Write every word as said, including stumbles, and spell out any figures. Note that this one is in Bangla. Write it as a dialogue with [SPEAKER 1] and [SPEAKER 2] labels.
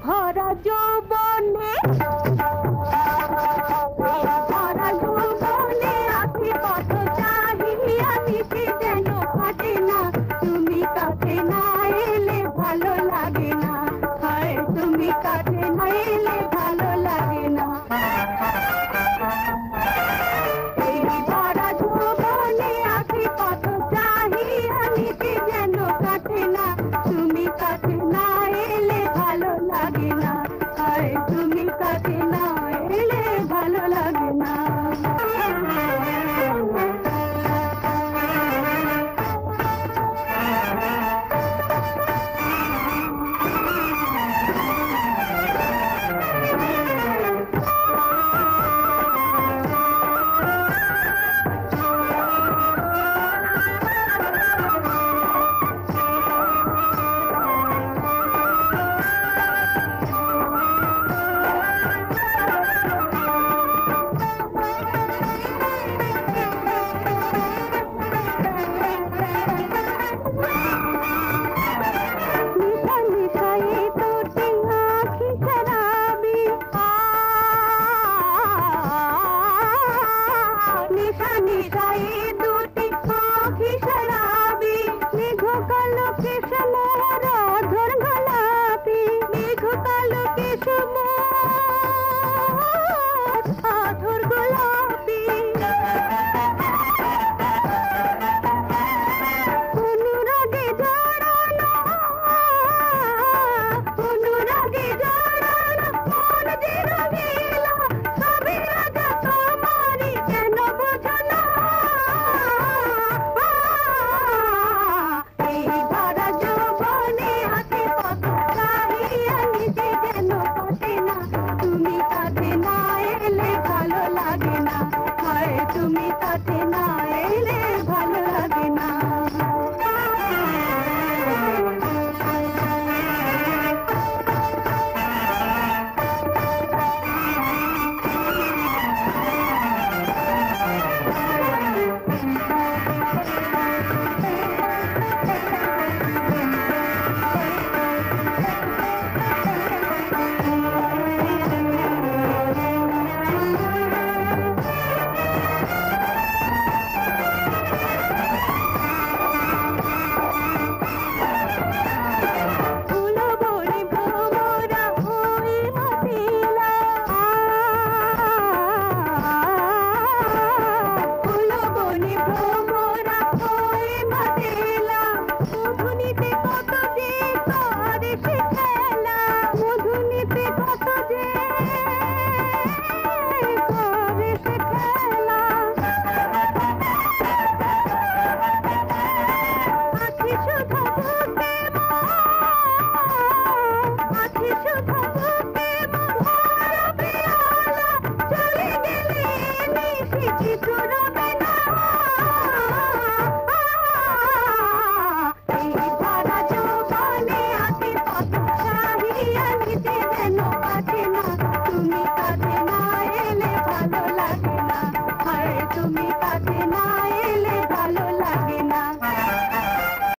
[SPEAKER 1] ভরা যৌবনে ভরা যৌবনে আছি কত চাহিয়া নিতে যেন কাটে না তুমি কাছে না এলে ভালো লাগে না হায় তুমি কাছে না এলে ভালো লাগে না এই ভরা যৌবনে আছি কত চাহিয়া নিতে যেন কাটে না তুমি কাছে না এলে ভালো লাগে না হায় তুমি কাছে না এলে ভালো লাগে না তুমি কাছে